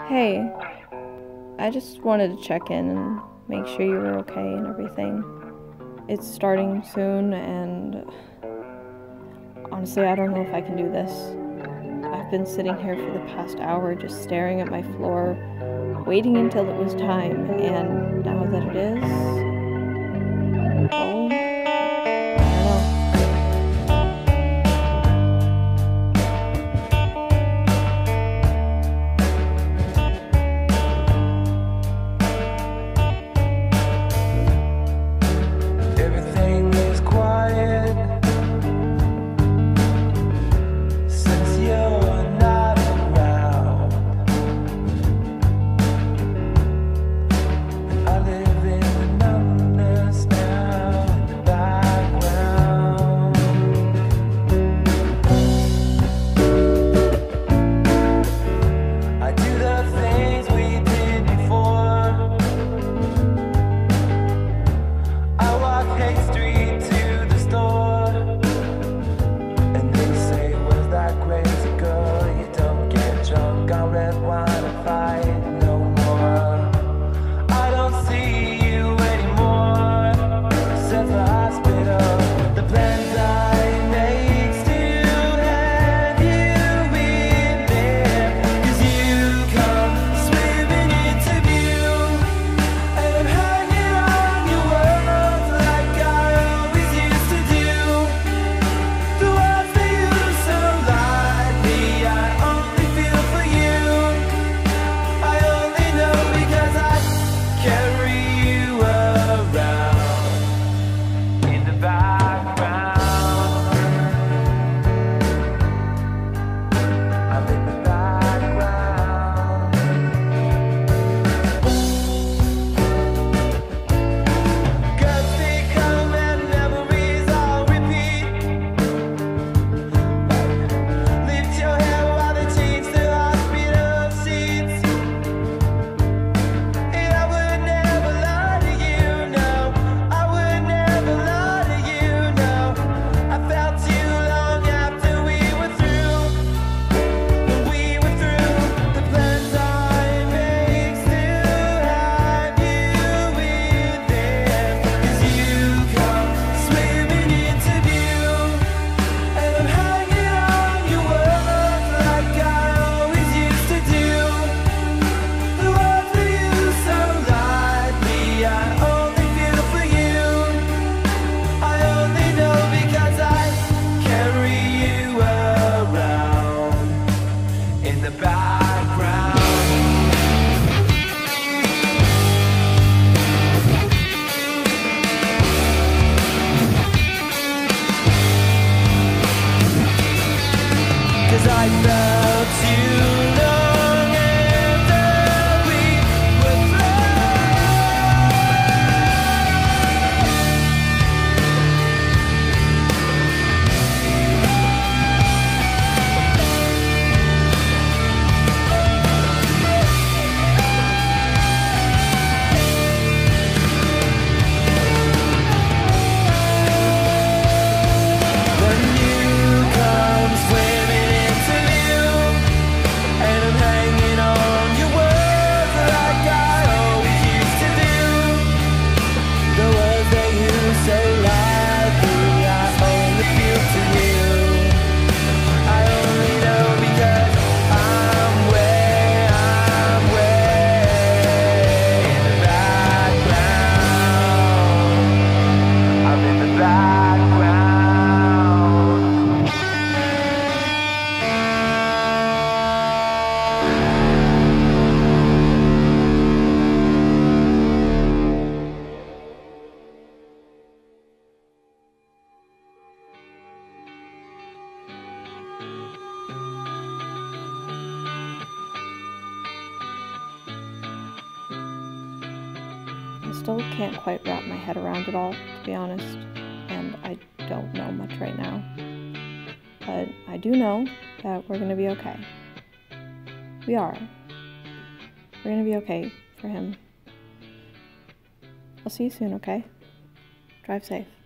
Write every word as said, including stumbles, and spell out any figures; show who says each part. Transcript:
Speaker 1: Hey, I just wanted to check in and make sure you were okay and everything. It's starting soon, and honestly, I don't know if I can do this. I've been sitting here for the past hour just staring at my floor, waiting until it was time, and now that it is, oh, I don't know.
Speaker 2: Everything is quiet since you're not around. And I live in the numbness now in the background. I do the things we did before. I walk Hay Street to the store, and they say, "Was that crazy girl? You don't get drunk on red wine and fight no more." I don't see you anymore, except for hospital. The plans I make still have you in there, 'cause you come swimming into view, and I'm hanging on your words like I always used to do. The words they use so lightly, I only feel for you. I only know because I carry you around in the background. I'm in the background. Girls they come and memories all repeat. Lift your hair while they change the hospital seats. And I would never lie to you, no. I would never lie to you, no. I felt you long after we were through. When we were through, the plans I make still have you in there, 'cause you come swimming into view, and I'm hanging on your words like I always used to do. The words we use so lightly, I only feel for you. I only know because I carry you around in the background. 'Cause I felt you long after we were when you come swimming into view, and I'm hanging on your words like I always used to do. The words that you say loudly, I only feel for you. I only know because I'm way, I'm way in the background. I'm in the background.
Speaker 1: I still can't quite wrap my head around it all, to be honest, and I don't know much right now. But I do know that we're gonna be okay. We are. We're gonna be okay for him. I'll see you soon, okay? Drive safe.